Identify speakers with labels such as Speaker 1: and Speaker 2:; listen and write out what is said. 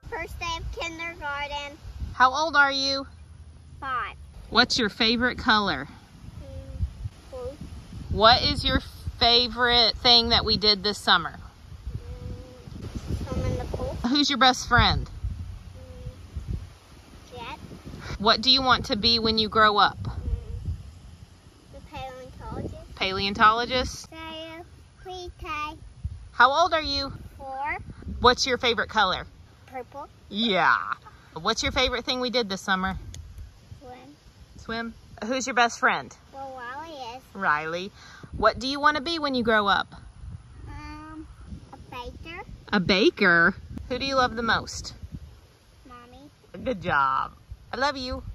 Speaker 1: First day of kindergarten.
Speaker 2: How old are you?
Speaker 1: 5.
Speaker 2: What's your favorite color?
Speaker 1: Blue.
Speaker 2: What is your favorite thing that we did this summer?
Speaker 1: Swim in the pool.
Speaker 2: Who's your best friend?
Speaker 1: Jet.
Speaker 2: What do you want to be when you grow up?
Speaker 1: The paleontologist.
Speaker 2: Paleontologist?
Speaker 1: Pre-K.
Speaker 2: How old are you?
Speaker 1: 4.
Speaker 2: What's your favorite color?
Speaker 1: Purple.
Speaker 2: Yeah. What's your favorite thing we did this summer?
Speaker 1: Swim.
Speaker 2: Swim. Who's your best friend?
Speaker 1: Well, Wally is.
Speaker 2: Riley. What do you want to be when you grow up?
Speaker 1: A baker.
Speaker 2: A baker? Who do you love the most?
Speaker 1: Mommy.
Speaker 2: Good job. I love you.